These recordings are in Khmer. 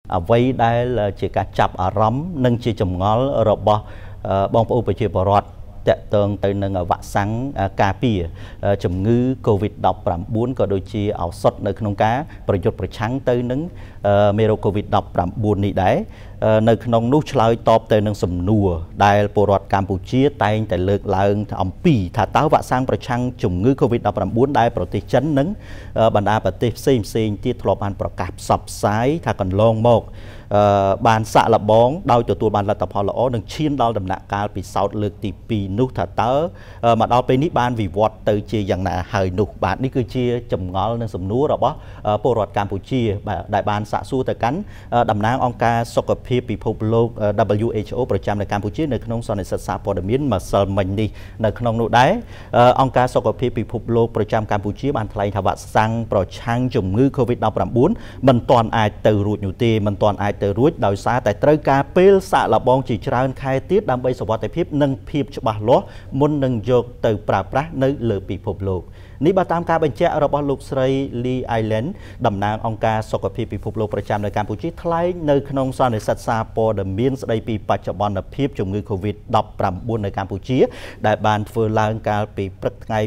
អ្វីដែលជាការចាប់អារម្មណ៍និងជាចម្ងល់របស់បងប្អូនប្រជាពលរដ្ឋតកតងទៅនឹងវ៉ាក់សាំងការពារជំងឺ COVID-19 ក៏ដូចជាឱសថនៅក្នុងការប្រយុទ្ធប្រឆាំងទៅនឹងមេរោគ COVID-19 នេះដែរនៅក្នុងនោះឆ្លើយតបទៅនឹងសំណួរដែលពលរដ្ឋកម្ពុជាតែងតែលើកឡើងអំពីថាតើវ៉ាក់សាំងប្រឆាំងជំងឺ COVID-19 ដែលប្រទេសចិននិងបណ្ដាប្រទេសផ្សេងទៀតធ្លាប់បានប្រកាសផ្សព្វផ្សាយថាកន្លងមកបានសាក់លបងដោយទទួលបានលទ្ធផលល្អនិងឈានដល់ដំណាក់កាលពិសោធន៍លើកទី2នោះថាតើមកដល់ពេលនេះបានវិវត្តទៅជាយ៉ាងណាហើយនោះបាទនេះគឺជាចម្ងល់និងសំណួររបស់ពលរដ្ឋកម្ពុជាដែលបានសាកសួរទៅកាន់តំណាងអង្គការសុខភាពពិភពលោក WHO ប្រចាំនៅកម្ពុជានៅក្នុងសន្និសីទសារព័ត៌មានម្សិលមិញនេះនៅក្នុងនោះដែរអង្គការសុខភាពពិភពលោកប្រចាំកម្ពុជាបានថ្លែងថាវ៉ាក់សាំងប្រឆាំងជំងឺ COVID-19 មិនទាន់អាចទៅរួចនោះទេមិនទាន់អាចទៅរួចដោយសារតែត្រូវការពេលសាកល្បងជាច្រើនខែទៀតដើម្បីសុវត្ថិភាពនិងភាពច្បាស់លាស់មុននឹងយកទៅប្រើប្រាស់នៅលើពិភពលោកនេះបើតាមការបញ្ជាក់របស់លោកស្រី Lee Island តំណាងអង្គការសុខភាពពិភពលោកប្រចាំនៅកម្ពុជាថ្លែងនៅក្នុងសន្និសីទសារព័ត៌មានស្ដីពីបច្ចុប្បន្នភាពជំងឺ COVID-19 នៅកម្ពុជាដែលបានធ្វើឡើងកាលពីព្រឹកថ្ងៃ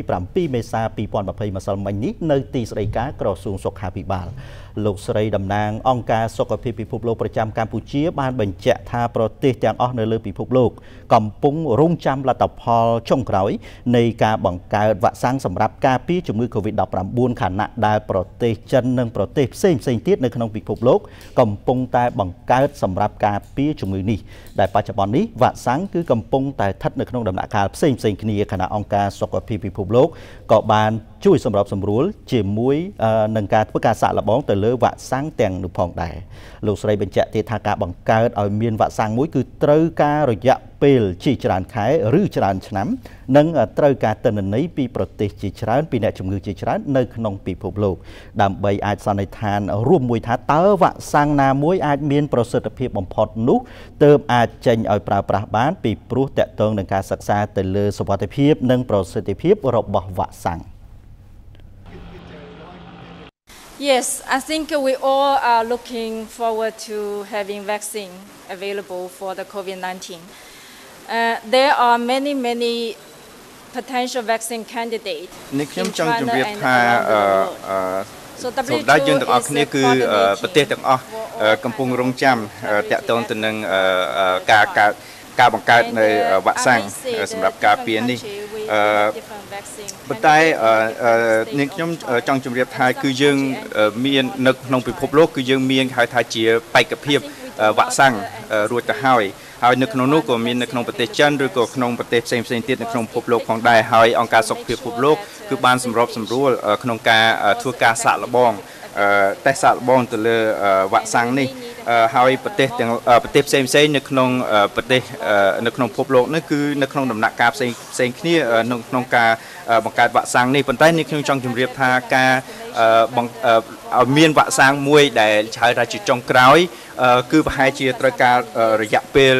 27មេសា2020ម្សិលមិញនេះនៅទីស្តីការក្រសួងសុខាភិបាលលោកស្រីតំណាងអង្គការសុខភាពពិភពលោកប្រចាំកម្ពុជាបានបញ្ជាក់ថាប្រទេសទាំងអស់នៅលើពិភពលោកកំពុងរងចាំលទ្ធផលចុងក្រោយនៃការបង្កើតវ៉ាក់សាំងសម្រាប់ការពារជំងឺ COVID-19 ខណៈដែលប្រទេសចិននិងប្រទេសផ្សេងទៀតនៅក្នុងពិភពលោកកំពុងតែបង្កើតសម្រាប់ការពារជំងឺនេះដែលបច្ចុប្បន្ននេះវ៉ាក់សាំងគឺកំពុងតែស្ថិតនៅក្នុងដំណាក់កាលផ្សេងគ្នាខណៈអង្គការសុខភាពពិភពលោកក៏បានជួយសម្របសម្រួលជាមួយនឹងការធ្វើការសាកល្បងទៅលើវ៉ាក់សាំងទាំងនោះផងដែរលោកស្រីបញ្ជាក់ទៀតថាការបង្កើតឲ្យមានវ៉ាក់សាំងមួយគឺត្រូវការរយៈពេលជាច្រើនខែឬច្រើនឆ្នាំនិងត្រូវការទិន្នន័យពីប្រទេសជាច្រើនពីអ្នកជំងឺជាច្រើននៅក្នុងពិភពលោកដើម្បីអាចសន្និដ្ឋានរួមមួយថាតើវ៉ាក់សាំងណាមួយអាចមានប្រសិទ្ធភាពបំផុតនោះទើបអាចចេញឲ្យប្រើប្រាស់បានពីព្រោះតកតងនឹងការសិក្សាទៅលើសុវត្ថិភាពនិងប្រសិទ្ធភាពរបស់វ៉ាក់សាំង Yes, I think we all are looking forward to having vaccine available for the COVID-19. There are many potential vaccine candidates. នេះខ្ញុំចង់ជម្រាបថាសម្រាប់យើងទាំងអស់គ្នាគឺប្រទេសទាំងអស់កំពុងរងចាំតាក់ទងទៅនឹងការបង្កើតនៅវ៉ាក់សាំងសម្រាប់ការពារនេះប៉ុន្តែនាងខ្ញុំចង់ជម្រាបថាគឺយើងមាននៅក្នុងពិភពលោកគឺយើងមានហៅថាជាបេក្ខភាពវ៉ាក់សាំងរួចទៅហើយនៅក្នុងនោះក៏មាននៅក្នុងប្រទេសចិនឬក៏ក្នុងប្រទេសផ្សេងទៀតនៅក្នុងពិភពលោកផងដែរហើយអង្គការសុខភាពពិភពលោកគឺបានសម្របសម្រួលក្នុងការធ្វើការសាកល្បងតេស្តសាកល្បងទៅលើវ៉ាក់សាំងនេះហើយប្រទេសផ្សេងនៅក្នុងប្រទេសនៅក្នុងពិភពលោកនេះគឺនៅក្នុងដំណាក់កាលផ្សេងគ្នាក្នុងការបង្កើតវ៉ាក់សាំងនេះប៉ុន្តែនេះខ្ញុំចង់ជម្រាបថាការមានវ៉ាក់សាំងមួយដែលហៅថាជាចុងក្រោយគឺប្រហែលជាត្រូវការរយៈពេល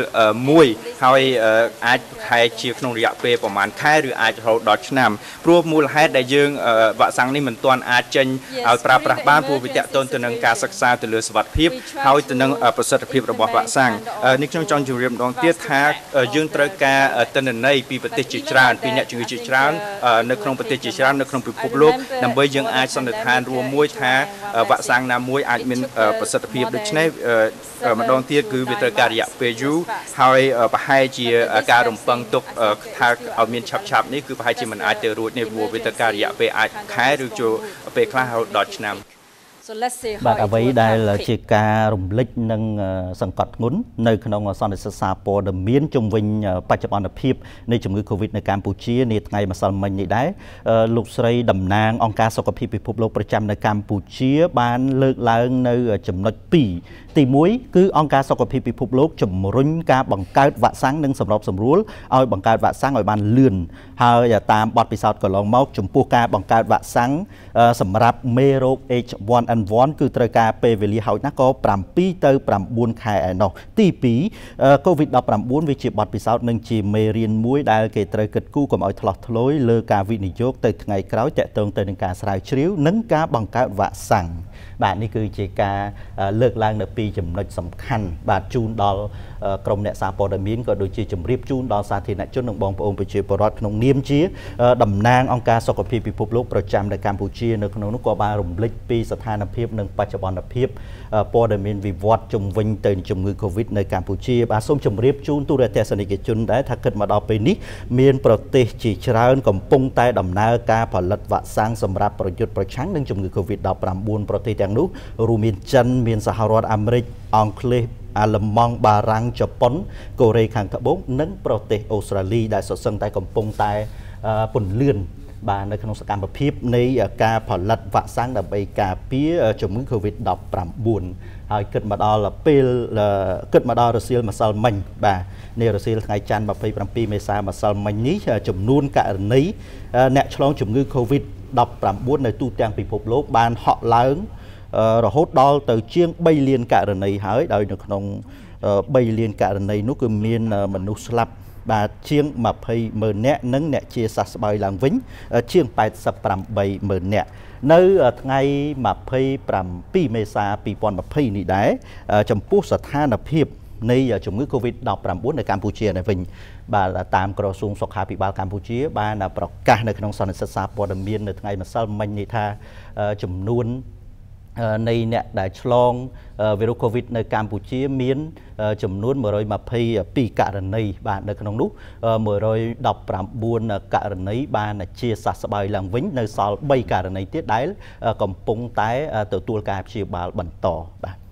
1ហើយអាចប្រហែលជាក្នុងរយៈពេលប្រហែលខែឬអាចរហូតដល់ឆ្នាំព្រោះមូលហេតុដែលយើងវ៉ាក់សាំងនេះមិនទាន់អាចចេញឲ្យប្រើប្រាស់បានព្រោះវាទាក់ទងទៅនឹងការសិក្សាទៅលើសុវត្ថិភាពហើយទៅនឹងប្រសិទ្ធភាពរបស់វ៉ាក់សាំងនេះខ្ញុំចង់ជម្រាបម្ដងទៀតថាយើងត្រូវការទិន្នន័យពីប្រទេសជាច្រើនពីអ្នកជំងឺជាច្រើននៅក្នុងប្រទេសជាច្រើននៅក្នុងពិភពលោកដើម្បីយើងអាចសន្និដ្ឋានរួមមួយថាវ៉ាក់សាំងណាមួយអាចមានប្រសិទ្ធភាពដូច្នេះម្ដងទៀតគឺវាត្រូវការរយៈពេលយូរហើយប្រហែលជាការរំពឹងទុកថាឲ្យមានឆាប់នេះគឺប្រហែលជាមិនអាចទៅរួចនេះព្រោះវាត្រូវការរយៈពេលអាចខែឬចូលពេលខ្លះរហូតដល់ឆ្នាំបាទអ្វីដែលជាការរំលេចនិងសង្កត់ធ្ងន់នៅក្នុងសន្និសីទសារព័ត៌មានជុំវិញបច្ចុប្បន្នភាពនៃជំងឺ Covid នៅកម្ពុជានាថ្ងៃម្សិលមិញនេះដែរលោកស្រីតំណាងអង្គការសុខភាពពិភពលោកប្រចាំនៅកម្ពុជាបានលើកឡើងនៅចំណុច2ទី1គឺអង្គការសុខភាពពិភពលោកជំរុញការបង្កើតវ៉ាក់សាំងនិងសម្របសម្រួលឲ្យបង្កើតវ៉ាក់សាំងឲ្យបានលឿនហើយតាមបទពិសោធន៍កន្លងមកចំពោះការបង្កើតវ៉ាក់សាំងសម្រាប់មេរោគ H1N1 គឺត្រូវការពេលវេលាហោចណាស់ក៏7ទៅ9ខែឯណោះទី2 COVID-19 វាជាបទពិសោធន៍និងជាមេរៀនមួយដែលគេត្រូវគិតគូរកុំឲ្យធ្លោះធ្លោយលើការវិនិយោគទៅថ្ងៃក្រោយតាក់ទងទៅនឹងការស្រាវជ្រាវនិងការបង្កើតវ៉ាក់សាំងបាទនេះគឺជាការលើកឡើងនៅពីចំណុចសំខាន់បាទជូនដល់ក្រុមអ្នកសារព័ត៌មានក៏ដូចជាជម្រាបជូនដល់សាធារណជននិងបងប្អូនប្រជាពលរដ្ឋក្នុងនាមជាតំណាងអង្គការសុខភាពពិភពលោកប្រចាំនៅកម្ពុជានៅក្នុងនោះក៏បានរំលេចពីស្ថានភាពនិងបច្ចុប្បន្នភាពព័ត៌មានវិវត្តជំវិញទៅជំងឺ Covid នៅកម្ពុជាបាទសូមជម្រាបជូនទូរទស្សនិកជនដែរថាគិតមកដល់ពេលនេះមានប្រទេសជាច្រើនកំពុងតែដំណើរការផលិតវ៉ាក់សាំងសម្រាប់ប្រយុទ្ធប្រឆាំងនឹងជំងឺ Covid-19 ប្រទេសទាំងនោះរួមមានចិនមានសហរដ្ឋអាមេរិកអង់គ្លេសអាល្លឺម៉ង់បារាំងជប៉ុនកូរ៉េខាងត្បូងនិងប្រទេសអូស្ត្រាលីដែលសុទ្ធសឹងតែកំពុងតែពន្លឿនបាទនៅក្នុងសកម្មភាពនៃការផលិតវ៉ាក់សាំងដើម្បីការពារជំងឺ Covid-19 ហើយគិតមកដល់ពេលគិតមកដល់រសៀលម្សិលមិញបាទនៃរសៀលថ្ងៃច័ន្ទ27មេសាម្សិលមិញនេះចំនួនករណីអ្នកឆ្លងជំងឺ Covid-19 នៅទូទាំងពិភពលោកបានហក់ឡើងរហូតដល់ទៅជាង3លានករណីហើយដោយនៅក្នុង3លានករណីនោះគឺមានមនុស្សស្លាប់បាទជាង20,000នាក់និងអ្នកជាសះស្បើយឡើងវិញជាង88,000នាក់នៅថ្ងៃ27មេសា2020នេះដែរចំពោះស្ថានភាពនៃជំងឺ Covid-19 នៅកម្ពុជានេះវិញបាទតាមក្រសួងសុខាភិបាលកម្ពុជាបានប្រកាសនៅក្នុងសន្និសីទសារព័ត៌មាននៅថ្ងៃម្សិលមិញនេះថាចំនួននៃអ្នកដែលឆ្លងវីរុស COVID នៅកម្ពុជាមានចំនួន122ករណីបាទនៅក្នុងនោះ119ករណីបានជាសះស្បើយឡើងវិញនៅសល់3ករណីទៀតដែលកំពុងតែទទួលការព្យាបាលបន្តបាទ